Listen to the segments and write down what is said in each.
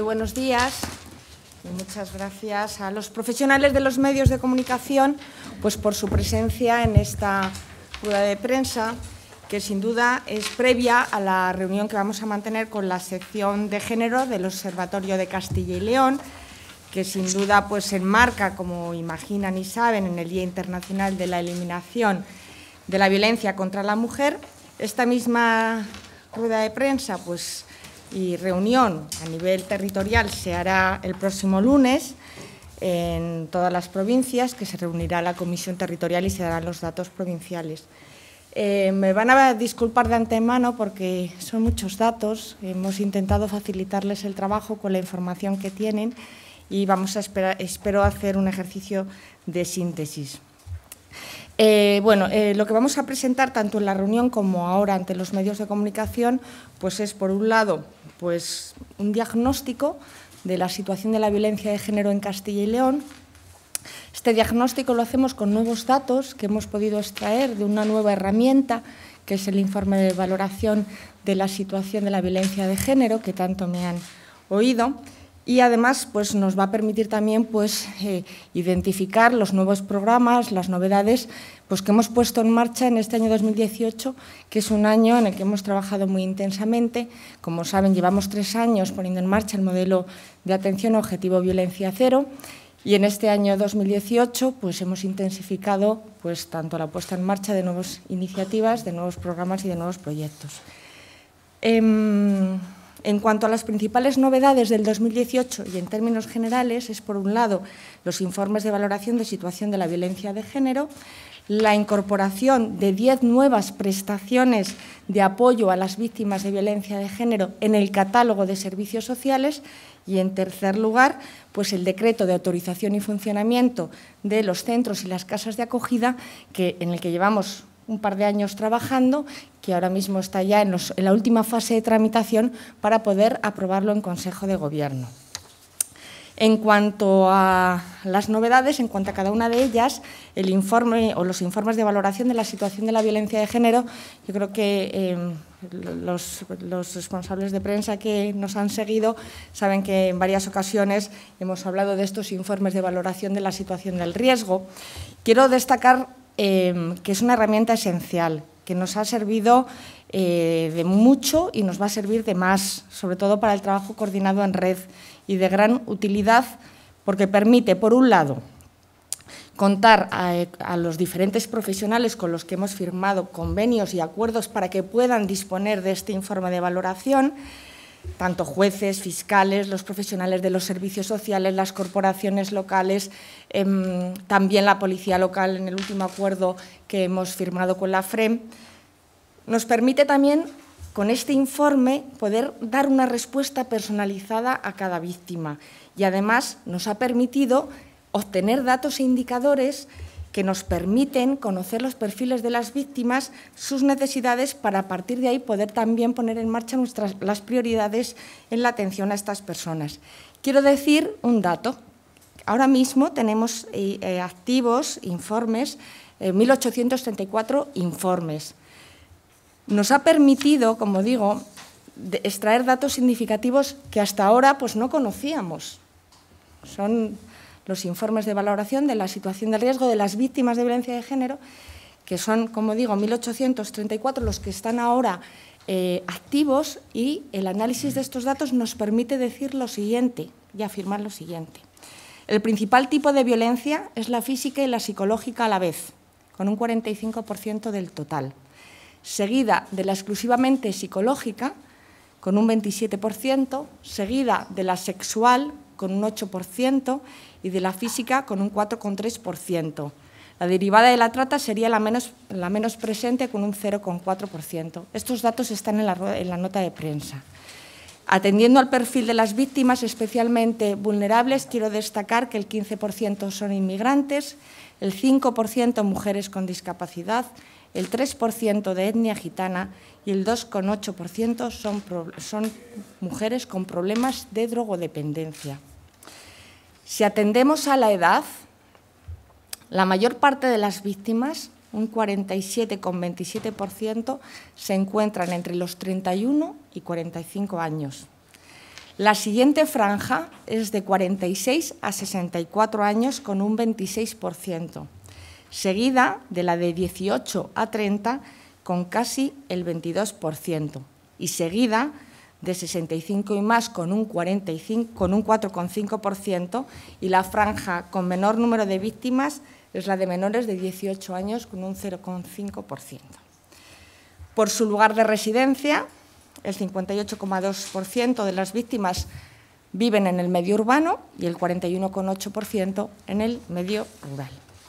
buenos días y muchas gracias a los profesionales de los medios de comunicación pues, por su presencia en esta rueda de prensa, que sin duda es previa a la reunión que vamos a mantener con la sección de género del Observatorio de Castilla y León, que sin duda pues, se enmarca, como imaginan y saben, en el Día Internacional de la Eliminación de la Violencia contra la Mujer. Esta misma rueda de prensa pues, y reunión a nivel territorial se hará el próximo lunes en todas las provincias, que se reunirá la Comisión Territorial y se darán los datos provinciales. Me van a disculpar de antemano porque son muchos datos, hemos intentado facilitarles el trabajo con la información que tienen y espero hacer un ejercicio de síntesis. Lo que vamos a presentar tanto en la reunión como ahora ante los medios de comunicación pues es, por un lado, pues, un diagnóstico de la situación de la violencia de género en Castilla y León. Este diagnóstico lo hacemos con nuevos datos que hemos podido extraer de una nueva herramienta, que es el informe de valoración de la situación de la violencia de género, que tanto me han oído. Y además pues, nos va a permitir también pues, identificar los nuevos programas, las novedades pues, que hemos puesto en marcha en este año 2018, que es un año en el que hemos trabajado muy intensamente. Como saben, llevamos 3 años poniendo en marcha el modelo de atención objetivo violencia cero, y en este año 2018 pues, hemos intensificado pues, tanto la puesta en marcha de nuevas iniciativas, de nuevos programas y de nuevos proyectos. En cuanto a las principales novedades del 2018 y en términos generales, es por un lado los informes de valoración de situación de la violencia de género, la incorporación de 10 nuevas prestaciones de apoyo a las víctimas de violencia de género en el catálogo de servicios sociales y, en tercer lugar, pues el decreto de autorización y funcionamiento de los centros y las casas de acogida, en el que llevamos un par de años trabajando, que ahora mismo está ya en la última fase de tramitación para poder aprobarlo en Consejo de Gobierno. En cuanto a las novedades, en cuanto a cada una de ellas, el informe o los informes de valoración de la situación de la violencia de género, yo creo que los responsables de prensa que nos han seguido saben que en varias ocasiones hemos hablado de estos informes de valoración de la situación del riesgo. Quiero destacar que es una herramienta esencial, que nos ha servido de mucho y nos va a servir de más, sobre todo para el trabajo coordinado en red, y de gran utilidad porque permite, por un lado, contar a los diferentes profesionales con los que hemos firmado convenios y acuerdos para que puedan disponer de este informe de valoración, tanto jueces, fiscales, los profesionales de los servicios sociales, las corporaciones locales, también la policía local en el último acuerdo que hemos firmado con la FREM. Nos permite también, con este informe, poder dar una respuesta personalizada a cada víctima y, además, nos ha permitido obtener datos e indicadores que nos permiten conocer los perfiles de las víctimas, sus necesidades, para a partir de ahí poder también poner en marcha las prioridades en la atención a estas personas. Quiero decir un dato. Ahora mismo tenemos activos informes, 1.834 informes. Nos ha permitido, como digo, extraer datos significativos que hasta ahora pues, no conocíamos. Son los informes de valoración de la situación de riesgo de las víctimas de violencia de género, que son, como digo, 1.834 los que están ahora activos, y el análisis de estos datos nos permite decir lo siguiente y afirmar lo siguiente. El principal tipo de violencia es la física y la psicológica a la vez, con un 45% del total, seguida de la exclusivamente psicológica, con un 27%, seguida de la sexual, con un 8%, y de la física, con un 4,3%. La derivada de la trata sería la menos presente, con un 0,4%. Estos datos están en la nota de prensa. Atendiendo al perfil de las víctimas especialmente vulnerables, quiero destacar que el 15% son inmigrantes, el 5% mujeres con discapacidad, el 3% de etnia gitana y el 2,8% son mujeres con problemas de drogodependencia. Si atendemos a la edad, la mayor parte de las víctimas, un 47,27%, se encuentran entre los 31 y 45 años. La siguiente franja es de 46 a 64 años con un 26%, seguida de la de 18 a 30 con casi el 22% y seguida de 65 y más con un 4,5%, y la franja con menor número de víctimas es la de menores de 18 años con un 0,5%. Por su lugar de residencia, el 58,2% de las víctimas viven en el medio urbano y el 41,8% en el medio rural.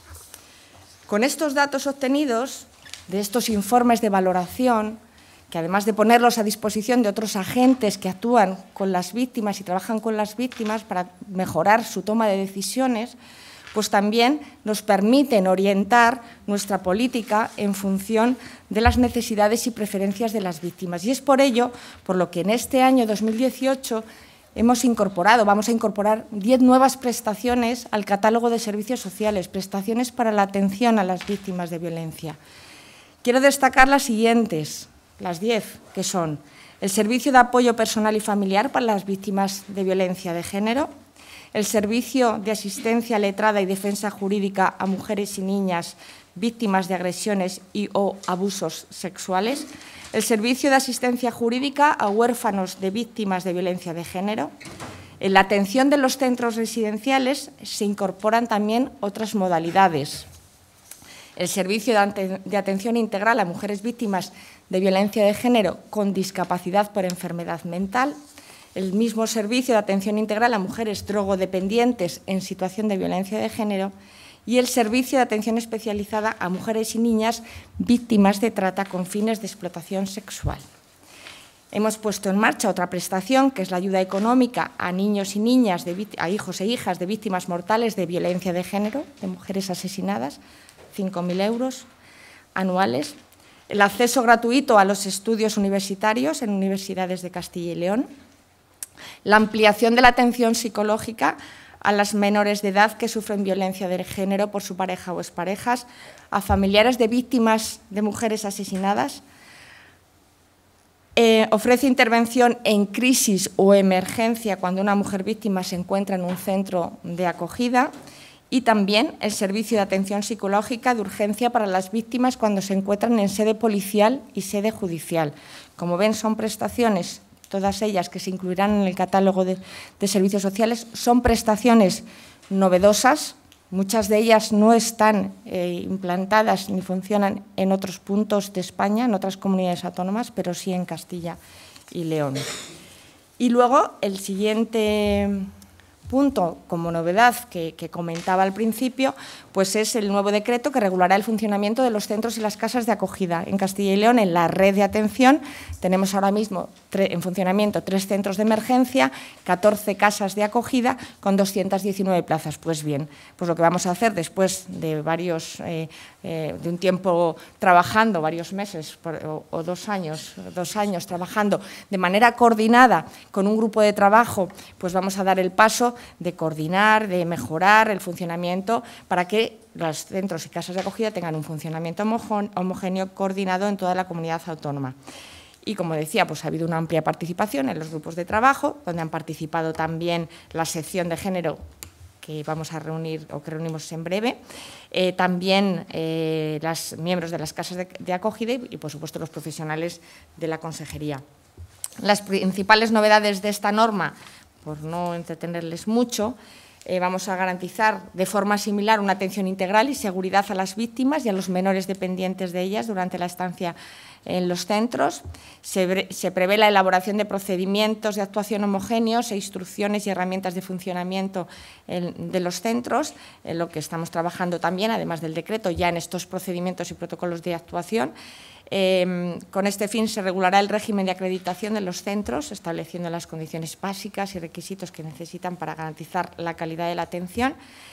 Con estos datos obtenidos de estos informes de valoración, que además de ponerlos a disposición de otros agentes que actúan con las víctimas y trabajan con las víctimas para mejorar su toma de decisiones, pues también nos permiten orientar nuestra política en función de las necesidades y preferencias de las víctimas. Y es por ello por lo que en este año 2018 vamos a incorporar 10 nuevas prestaciones al catálogo de servicios sociales, prestaciones para la atención a las víctimas de violencia. Quiero destacar las siguientes, las 10, que son el servicio de apoyo personal y familiar para las víctimas de violencia de género, el servicio de asistencia letrada y defensa jurídica a mujeres y niñas víctimas de agresiones y o abusos sexuales, el servicio de asistencia jurídica a huérfanos de víctimas de violencia de género. En la atención de los centros residenciales se incorporan también otras modalidades. El servicio de atención integral a mujeres víctimas de violencia de género con discapacidad por enfermedad mental, el mismo servicio de atención integral a mujeres drogodependientes en situación de violencia de género y el servicio de atención especializada a mujeres y niñas víctimas de trata con fines de explotación sexual. Hemos puesto en marcha otra prestación, que es la ayuda económica a niños y niñas, a hijos e hijas de víctimas mortales de violencia de género, de mujeres asesinadas, 5.000 euros anuales. El acceso gratuito a los estudios universitarios en universidades de Castilla y León. La ampliación de la atención psicológica a las menores de edad que sufren violencia de género por su pareja o exparejas, a familiares de víctimas de mujeres asesinadas. Ofrece intervención en crisis o emergencia cuando una mujer víctima se encuentra en un centro de acogida, y también el servicio de atención psicológica de urgencia para las víctimas cuando se encuentran en sede policial y sede judicial. Como ven, son prestaciones, todas ellas que se incluirán en el catálogo de servicios sociales, son prestaciones novedosas, muchas de ellas no están implantadas ni funcionan en otros puntos de España, en otras comunidades autónomas, pero sí en Castilla y León. Y luego el siguiente punto, como novedad que comentaba al principio, pues es el nuevo decreto que regulará el funcionamiento de los centros y las casas de acogida. En Castilla y León, en la red de atención, tenemos ahora mismo en funcionamiento 3 centros de emergencia, 14 casas de acogida con 219 plazas. Pues bien, pues lo que vamos a hacer después de de un tiempo trabajando, varios meses o 2 años trabajando de manera coordinada con un grupo de trabajo, pues vamos a dar el paso de coordinar, de mejorar el funcionamiento para que los centros y casas de acogida tengan un funcionamiento homogéneo, coordinado en toda la comunidad autónoma. Y, como decía, pues ha habido una amplia participación en los grupos de trabajo, donde han participado también la sección de género que vamos a reunir o que reunimos en breve, también los miembros de las casas de acogida y, por supuesto, los profesionales de la consejería. Las principales novedades de esta norma, por no entretenerles mucho, vamos a garantizar de forma similar una atención integral y seguridad a las víctimas y a los menores dependientes de ellas durante la estancia en los centros. Se prevé la elaboración de procedimientos de actuación homogéneos e instrucciones y herramientas de funcionamiento de los centros, en lo que estamos trabajando también, además del decreto, ya en estos procedimientos y protocolos de actuación. Con este fin se regulará el régimen de acreditación de los centros, estableciendo las condiciones básicas y requisitos que necesitan para garantizar la calidad de la atención.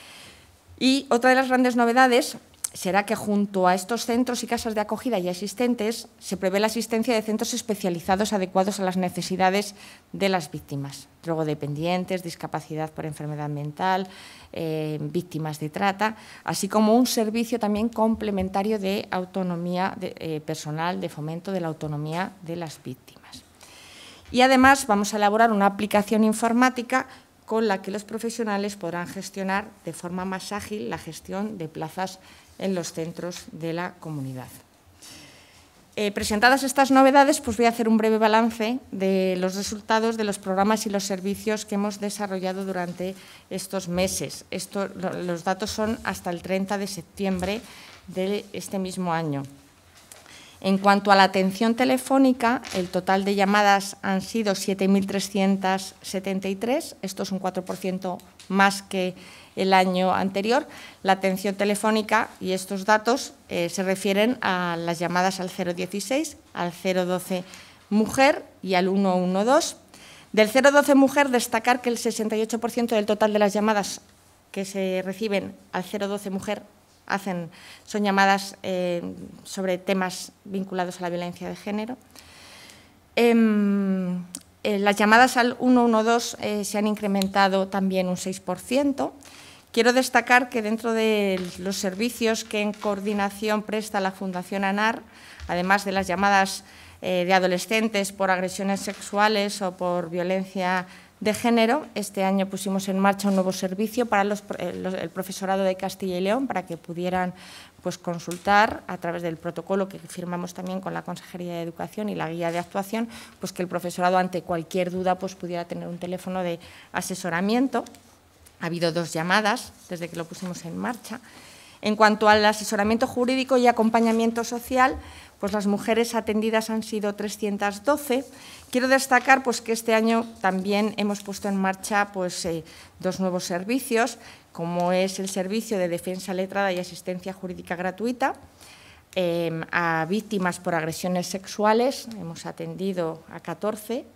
Y otra de las grandes novedades será que junto a estos centros y casas de acogida ya existentes se prevé la asistencia de centros especializados adecuados a las necesidades de las víctimas, drogodependientes, discapacidad por enfermedad mental, víctimas de trata, así como un servicio también complementario de autonomía personal, de fomento de la autonomía de las víctimas. Y además vamos a elaborar una aplicación informática con la que los profesionales podrán gestionar de forma más ágil la gestión de plazas en los centros de la comunidad. Presentadas estas novedades, pues voy a hacer un breve balance de los resultados de los programas y los servicios que hemos desarrollado durante estos meses. Los datos son hasta el 30 de septiembre de este mismo año. En cuanto a la atención telefónica, el total de llamadas han sido 7.373, esto es un 4% más que el año anterior. La atención telefónica y estos datos se refieren a las llamadas al 016, al 012 mujer y al 112. Del 012 mujer, destacar que el 68% del total de las llamadas que se reciben al 012 mujer son llamadas sobre temas vinculados a la violencia de género. Las llamadas al 112 se han incrementado también un 6%. Quiero destacar que dentro de los servicios que en coordinación presta la Fundación ANAR, además de las llamadas de adolescentes por agresiones sexuales o por violencia de género, este año pusimos en marcha un nuevo servicio para el profesorado de Castilla y León para que pudieran pues, consultar a través del protocolo que firmamos también con la Consejería de Educación y la guía de actuación, pues que el profesorado ante cualquier duda pues, pudiera tener un teléfono de asesoramiento. Ha habido 2 llamadas desde que lo pusimos en marcha. En cuanto al asesoramiento jurídico y acompañamiento social, pues las mujeres atendidas han sido 312. Quiero destacar pues, que este año también hemos puesto en marcha pues, 2 nuevos servicios, como es el servicio de defensa letrada y asistencia jurídica gratuita a víctimas por agresiones sexuales. Hemos atendido a 14.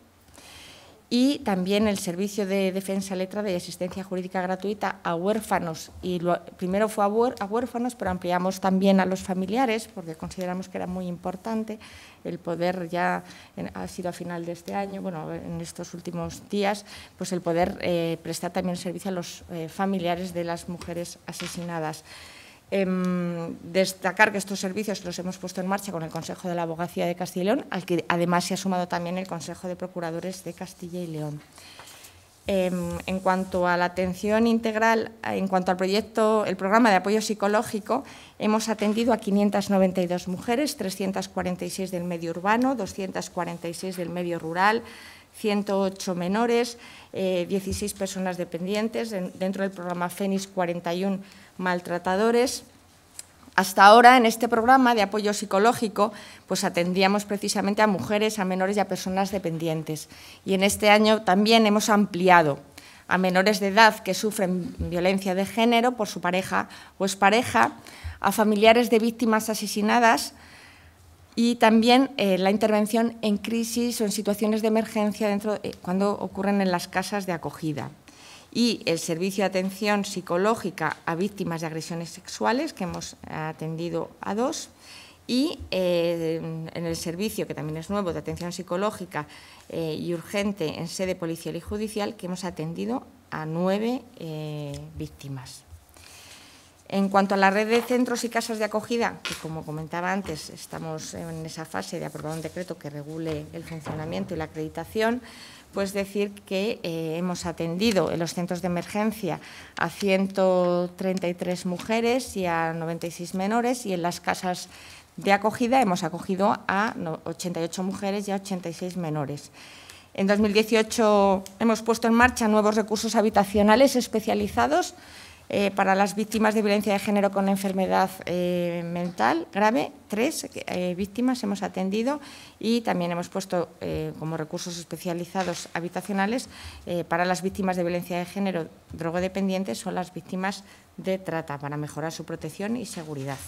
Y también el servicio de defensa letrada y asistencia jurídica gratuita a huérfanos. Primero fue a huérfanos, pero ampliamos también a los familiares, porque consideramos que era muy importante el poder, ya ha sido a final de este año, bueno, en estos últimos días, pues el poder prestar también servicio a los familiares de las mujeres asesinadas. Destacar que estos servicios los hemos puesto en marcha con el Consejo de la Abogacía de Castilla y León, al que además se ha sumado también el Consejo de Procuradores de Castilla y León. En cuanto a la atención integral, en cuanto al el programa de apoyo psicológico, hemos atendido a 592 mujeres, 346 del medio urbano, 246 del medio rural, 108 menores, 16 personas dependientes, dentro del programa FENIS 41 maltratadores. Hasta ahora, en este programa de apoyo psicológico, pues atendíamos precisamente a mujeres, a menores y a personas dependientes. Y en este año también hemos ampliado a menores de edad que sufren violencia de género por su pareja o expareja, a familiares de víctimas asesinadas y también la intervención en crisis o en situaciones de emergencia cuando ocurren en las casas de acogida. Y el servicio de atención psicológica a víctimas de agresiones sexuales, que hemos atendido a 2, y en el servicio, que también es nuevo, de atención psicológica y urgente en sede policial y judicial, que hemos atendido a 9 víctimas. En cuanto a la red de centros y casas de acogida, que como comentaba antes, estamos en esa fase de aprobar un decreto que regule el funcionamiento y la acreditación, pues decir que hemos atendido en los centros de emergencia a 133 mujeres y a 96 menores, y en las casas de acogida hemos acogido a 88 mujeres y a 86 menores. En 2018 hemos puesto en marcha nuevos recursos habitacionales especializados para las víctimas de violencia de género con enfermedad mental grave. 3 víctimas hemos atendido, y también hemos puesto como recursos especializados habitacionales para las víctimas de violencia de género drogodependientes o las víctimas de trata, para mejorar su protección y seguridad.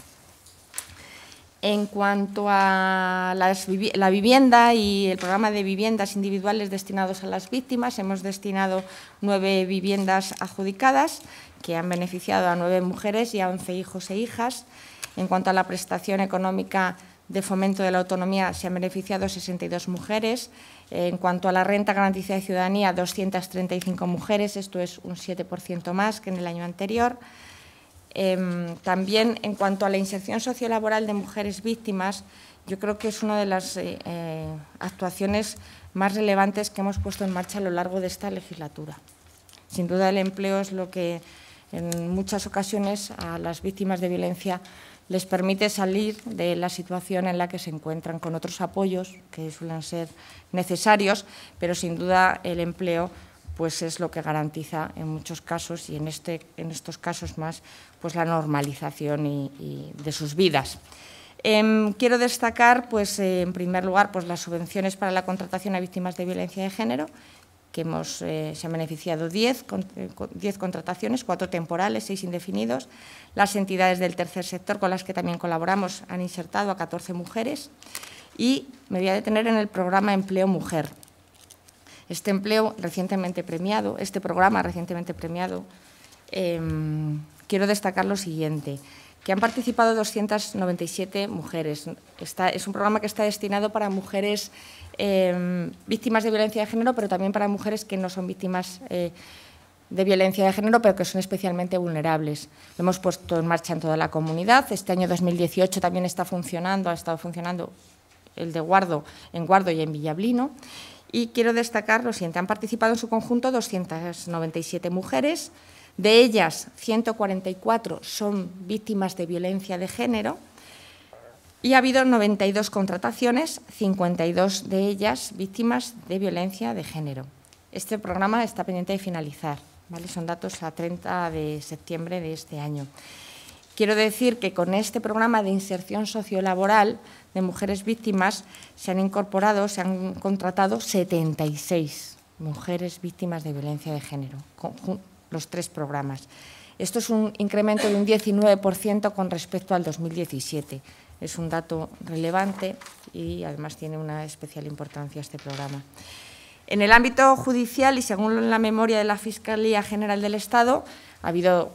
En cuanto a la vivienda y el programa de viviendas individuales destinados a las víctimas, hemos destinado 9 viviendas adjudicadas que han beneficiado a 9 mujeres y a 11 hijos e hijas. En cuanto a la prestación económica de fomento de la autonomía, se han beneficiado 62 mujeres. En cuanto a la renta garantizada de ciudadanía, 235 mujeres, esto es un 7% más que en el año anterior. También, en cuanto a la inserción sociolaboral de mujeres víctimas, yo creo que es una de las actuaciones más relevantes que hemos puesto en marcha a lo largo de esta legislatura. Sin duda, el empleo es lo que en muchas ocasiones a las víctimas de violencia les permite salir de la situación en la que se encuentran, con otros apoyos que suelen ser necesarios, pero sin duda el empleo pues es lo que garantiza en muchos casos, y en estos casos más, pues la normalización de sus vidas. Quiero destacar, pues, en primer lugar, pues, las subvenciones para la contratación a víctimas de violencia de género, que se han beneficiado 10 contrataciones, 4 temporales, 6 indefinidos. Las entidades del tercer sector con las que también colaboramos han insertado a 14 mujeres. Y me voy a detener en el programa Empleo Mujer. Este programa recientemente premiado, quiero destacar lo siguiente, que han participado 297 mujeres. Es un programa que está destinado para mujeres víctimas de violencia de género, pero también para mujeres que no son víctimas de violencia de género, pero que son especialmente vulnerables. Lo hemos puesto en marcha en toda la comunidad. Este año 2018 también ha estado funcionando el de Guardo, en Guardo y en Villablino. Y quiero destacar lo siguiente: han participado en su conjunto 297 mujeres, de ellas 144 son víctimas de violencia de género y ha habido 92 contrataciones, 52 de ellas víctimas de violencia de género. Este programa está pendiente de finalizar, ¿vale? Son datos a 30 de septiembre de este año. Quiero decir que con este programa de inserción sociolaboral de mujeres víctimas se han contratado 76 mujeres víctimas de violencia de género, los 3 programas. Esto es un incremento de un 19% con respecto al 2017. Es un dato relevante y además tiene una especial importancia este programa. En el ámbito judicial, y según la memoria de la Fiscalía General del Estado, ha habido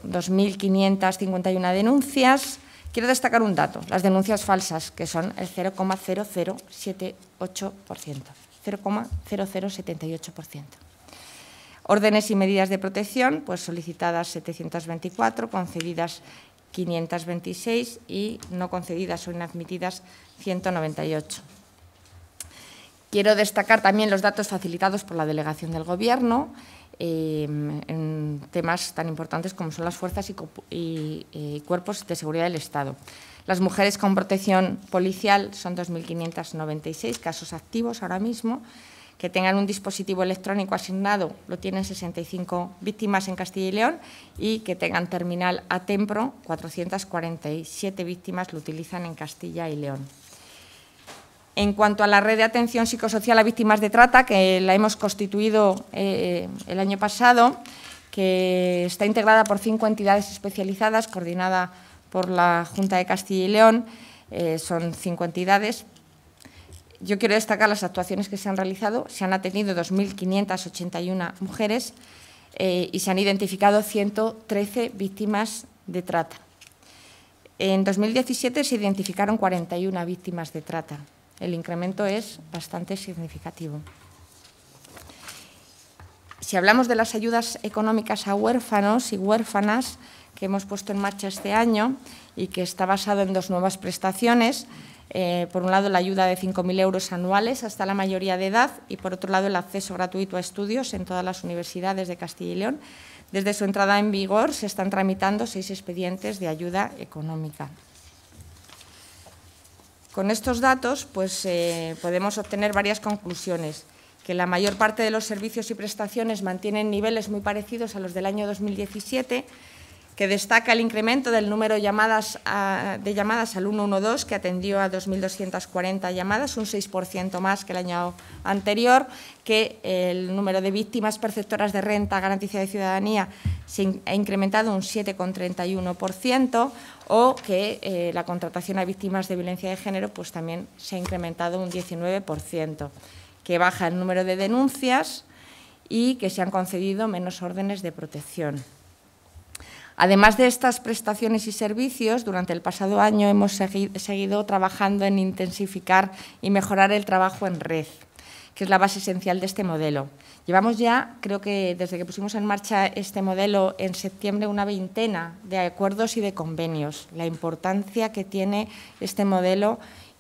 2.551 denuncias. Quiero destacar un dato: las denuncias falsas, que son el 0,0078%. Órdenes y medidas de protección, pues solicitadas 724, concedidas 526 y no concedidas o inadmitidas 198. Quiero destacar también los datos facilitados por la Delegación del Gobierno en temas tan importantes como son las fuerzas y cuerpos de seguridad del Estado. Las mujeres con protección policial son 2.596 casos activos ahora mismo. Que tengan un dispositivo electrónico asignado lo tienen 65 víctimas en Castilla y León, y que tengan terminal ATEMPRO, 447 víctimas lo utilizan en Castilla y León. En cuanto a la red de atención psicosocial a víctimas de trata, que la hemos constituido el año pasado, que está integrada por 5 entidades especializadas, coordinada por la Junta de Castilla y León, son 5 entidades. Yo quiero destacar las actuaciones que se han realizado. Se han atendido 2.581 mujeres y se han identificado 113 víctimas de trata. En 2017 se identificaron 41 víctimas de trata. El incremento es bastante significativo. Si hablamos de las ayudas económicas a huérfanos y huérfanas que hemos puesto en marcha este año y que está basado en 2 nuevas prestaciones, por un lado la ayuda de 5.000 euros anuales hasta la mayoría de edad y por otro lado el acceso gratuito a estudios en todas las universidades de Castilla y León. Desde su entrada en vigor se están tramitando 6 expedientes de ayuda económica. Con estos datos pues, podemos obtener varias conclusiones: que la mayor parte de los servicios y prestaciones mantienen niveles muy parecidos a los del año 2017, que destaca el incremento del número de llamadas al 112, que atendió a 2.240 llamadas, un 6% más que el año anterior, que el número de víctimas perceptoras de renta garantizada de ciudadanía se ha incrementado un 7,31%, o que la contratación a víctimas de violencia de género pues también se ha incrementado un 19%, que baja el número de denuncias y que se han concedido menos órdenes de protección. Además de estas prestaciones y servicios, durante el pasado año hemos seguido trabajando en intensificar y mejorar el trabajo en red, que es la base esencial de este modelo. Llevamos ya, creo que desde que pusimos en marcha este modelo en septiembre, una veintena de acuerdos y de convenios. La importancia que tiene este modelo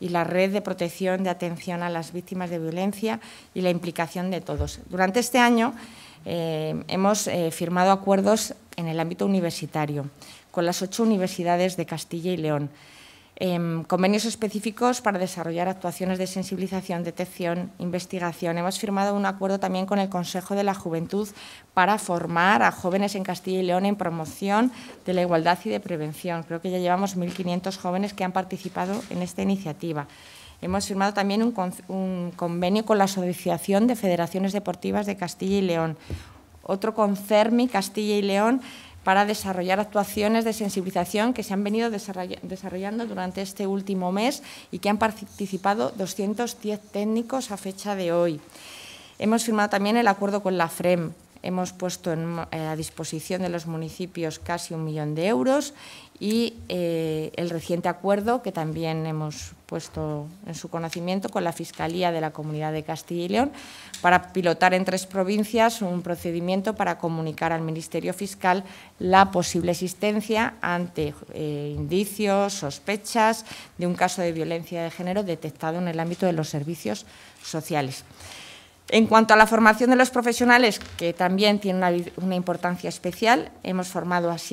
y la red de protección de atención a las víctimas de violencia y la implicación de todos. Durante este año hemos firmado acuerdos en el ámbito universitario con las 8 universidades de Castilla y León. Convenios específicos para desarrollar actuaciones de sensibilización, detección, investigación. Hemos firmado un acuerdo también con el Consejo de la Juventud para formar a jóvenes en Castilla y León en promoción de la igualdad y de prevención. Creo que ya llevamos 1.500 jóvenes que han participado en esta iniciativa. Hemos firmado también un convenio con la Asociación de Federaciones Deportivas de Castilla y León, otro con CERMI Castilla y León, para desarrollar actuaciones de sensibilización que se han venido desarrollando durante este último mes y que han participado 210 técnicos a fecha de hoy. Hemos firmado también el acuerdo con la FREM. Hemos puesto a disposición de los municipios casi 1 millón de euros y el reciente acuerdo que también hemos puesto en su conocimiento con la Fiscalía de la Comunidad de Castilla y León para pilotar en 3 provincias un procedimiento para comunicar al Ministerio Fiscal la posible existencia ante indicios, sospechas de un caso de violencia de género detectado en el ámbito de los servicios sociales. En cuanto a la formación de los profesionales, que también tiene una importancia especial, hemos formado a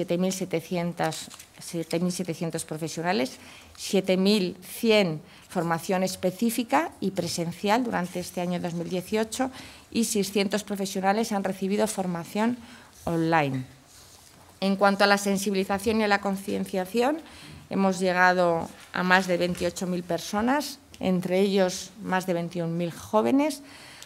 7.700 profesionales, 7.100 formación específica y presencial durante este año 2018 y 600 profesionales han recibido formación online. En cuanto a la sensibilización y a la concienciación, hemos llegado a más de 28.000 personas, entre ellos más de 21.000 jóvenes.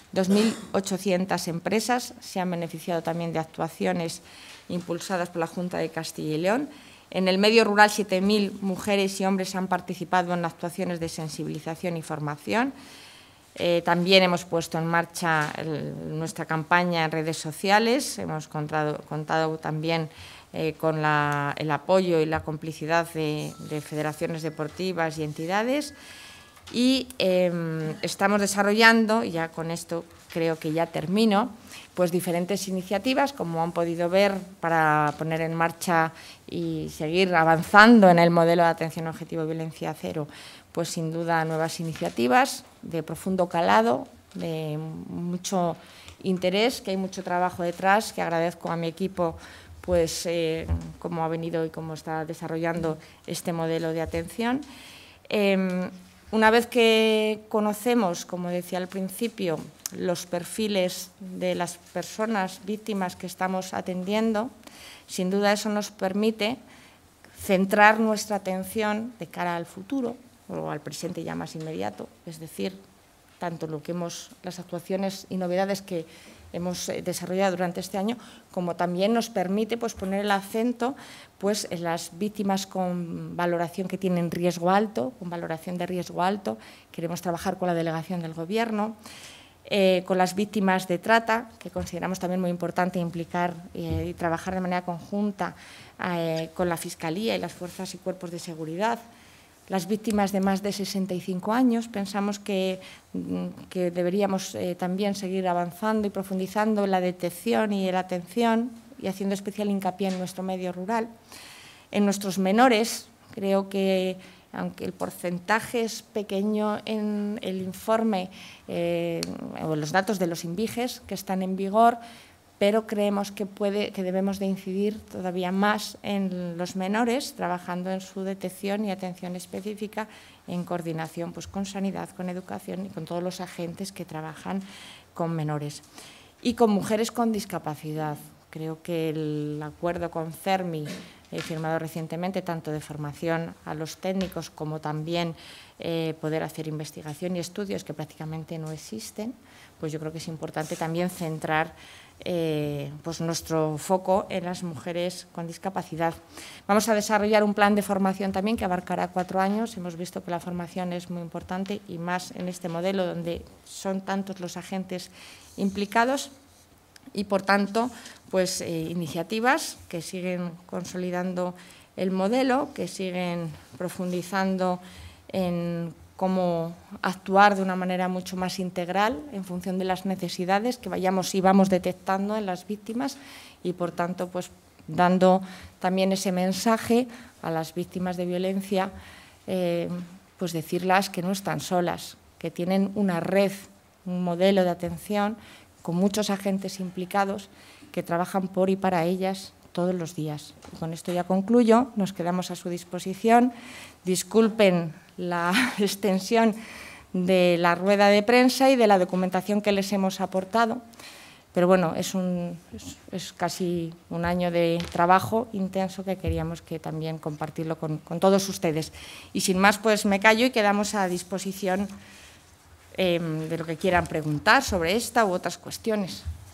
2.800 empresas se han beneficiado también de actuaciones impulsadas por la Junta de Castilla y León. En el medio rural, 7.000 mujeres y hombres han participado en actuaciones de sensibilización y formación. También hemos puesto en marcha nuestra campaña en redes sociales. Hemos contado también con el apoyo y la complicidad de federaciones deportivas y entidades. Y estamos desarrollando, y ya con esto creo que ya termino, pues diferentes iniciativas, como han podido ver, para poner en marcha y seguir avanzando en el modelo de atención objetivo de violencia cero, pues sin duda nuevas iniciativas de profundo calado, de mucho interés, que hay mucho trabajo detrás, que agradezco a mi equipo pues cómo ha venido y cómo está desarrollando este modelo de atención. Una vez que conocemos, como decía al principio, los perfiles de las personas víctimas que estamos atendiendo, sin duda eso nos permite centrar nuestra atención de cara al futuro o al presente ya más inmediato, es decir, tanto las actuaciones y novedades que hemos desarrollado durante este año, como también nos permite pues, poner el acento pues, en las víctimas con valoración que tienen riesgo alto, con valoración de riesgo alto. Queremos trabajar con la delegación del Gobierno, con las víctimas de trata, que consideramos también muy importante implicar y trabajar de manera conjunta con la Fiscalía y las fuerzas y cuerpos de seguridad. Las víctimas de más de 65 años, pensamos que deberíamos también seguir avanzando y profundizando en la detección y en la atención y haciendo especial hincapié en nuestro medio rural. En nuestros menores, creo que, aunque el porcentaje es pequeño en el informe o en los datos de los INVIGES que están en vigor, pero creemos que debemos de incidir todavía más en los menores, trabajando en su detección y atención específica en coordinación pues, con sanidad, con educación y con todos los agentes que trabajan con menores. Y con mujeres con discapacidad. Creo que el acuerdo con CERMI, firmado recientemente, tanto de formación a los técnicos como también poder hacer investigación y estudios que prácticamente no existen, pues yo creo que es importante también centrar pues nuestro foco en las mujeres con discapacidad. Vamos a desarrollar un plan de formación también que abarcará 4 años. Hemos visto que la formación es muy importante y más en este modelo donde son tantos los agentes implicados y, por tanto, pues iniciativas que siguen consolidando el modelo, que siguen profundizando en cómo actuar de una manera mucho más integral en función de las necesidades que vamos detectando en las víctimas y, por tanto, pues dando también ese mensaje a las víctimas de violencia pues decirlas que no están solas, que tienen una red, un modelo de atención con muchos agentes implicados que trabajan por y para ellas todos los días. Y con esto ya concluyo, nos quedamos a su disposición. Disculpen la extensión de la rueda de prensa y de la documentación que les hemos aportado, pero bueno, es casi un año de trabajo intenso que queríamos que también compartirlo con todos ustedes. Y sin más, pues me callo y quedamos a disposición de lo que quieran preguntar sobre esta u otras cuestiones.